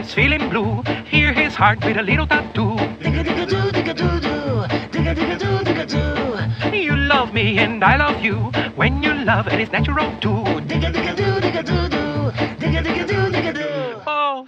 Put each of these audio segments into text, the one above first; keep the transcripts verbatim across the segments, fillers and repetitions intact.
is feeling blue. Hear his heart with a little tattoo. Digga-digga-doo, digga-doo-doo. Digga-digga-doo, digga-doo. You love me and I love you. When you love, it is natural too. Digga-digga-doo, digga-doo-doo. Digga-digga-doo, digga-doo. Oh.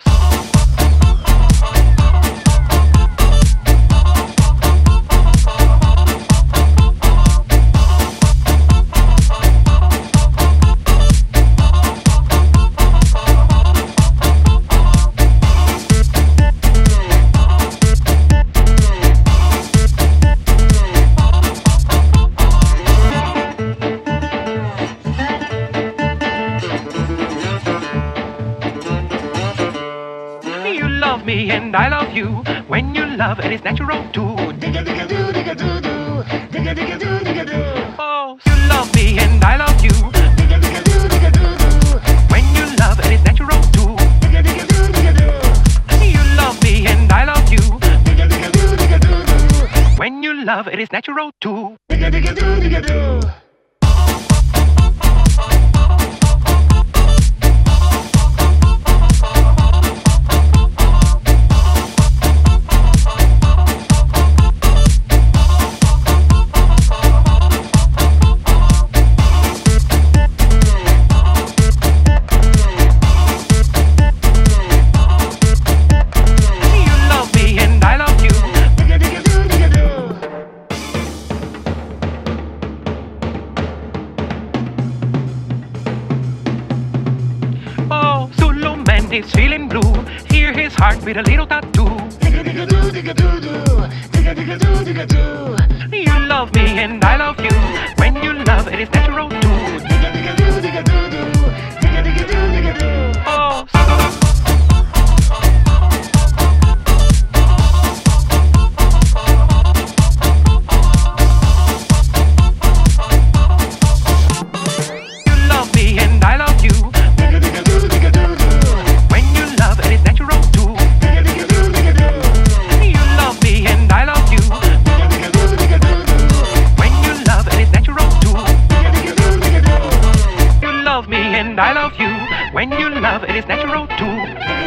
You love me and I love you. When you love, it is natural too. Digga-digga-doo, digga-doo-doo. Digga-digga-doo, digga-doo. Oh, you love me and I love you. Digga-digga-doo, digga-doo-doo. When you love, it is natural too. Digga-digga-doo, digga-doo. You love me and I love you. Digga-digga-doo, digga-doo-doo. When you love, it is natural too. Digga-digga-doo, digga-doo. Is feeling blue. Hear his heart with a little tattoo. Digga-digga-doo, digga-doo-doo. Digga-digga-doo, digga-doo. You love me and I love you. When you love, it is natural too. Digga-digga-doo, digga-doo-doo. Digga-digga-doo, digga-doo. Oh. You love me and I love you. Digga-digga-doo, digga-doo-doo. When you love, it is natural too. Digga-digga-doo, digga-doo. You love me and I love you. Digga-digga-doo, digga-doo-doo. When you love, it is natural too. Digga-digga-doo, digga-doo. You love me and I love you. When you love, it is natural too.